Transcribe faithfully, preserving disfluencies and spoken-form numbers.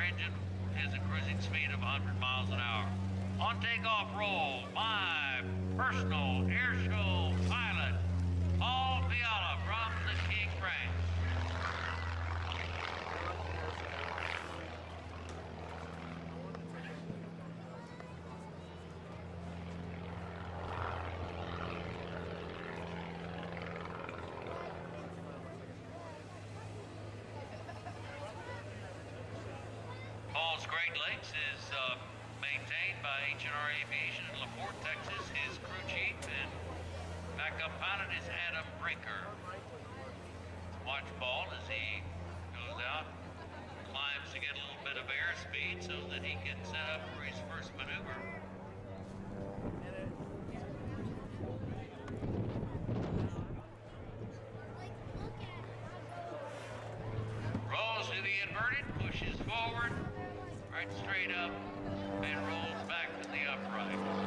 engine is a cruising speed of one hundred miles an hour. On takeoff roll, my personal airshow pilot, Paul Fiala from the King Ranch. Paul's Great Lakes is uh, maintained by H and R Aviation in LaPorte, Texas. His crew chief and backup pilot is Adam Brinker. Watch Paul as he goes out, climbs to get a little bit of airspeed so that he can set up for his first maneuver. Rolls to the inverted, pushes forward, right straight up, and rolls back to the upright.